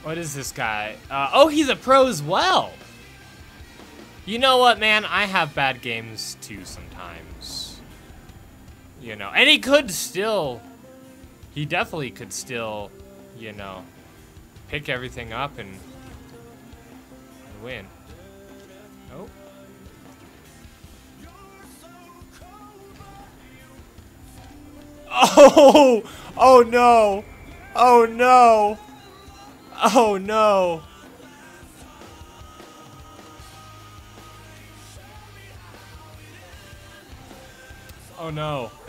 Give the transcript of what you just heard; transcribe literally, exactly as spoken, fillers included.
What is this guy? Uh, oh, he's a pro as well. You know what, man? I have bad games too sometimes. You know, and he could still, he definitely could still, you know, pick everything up and, and win. Oh. Oh! Oh no! Oh no! Oh no! Oh no.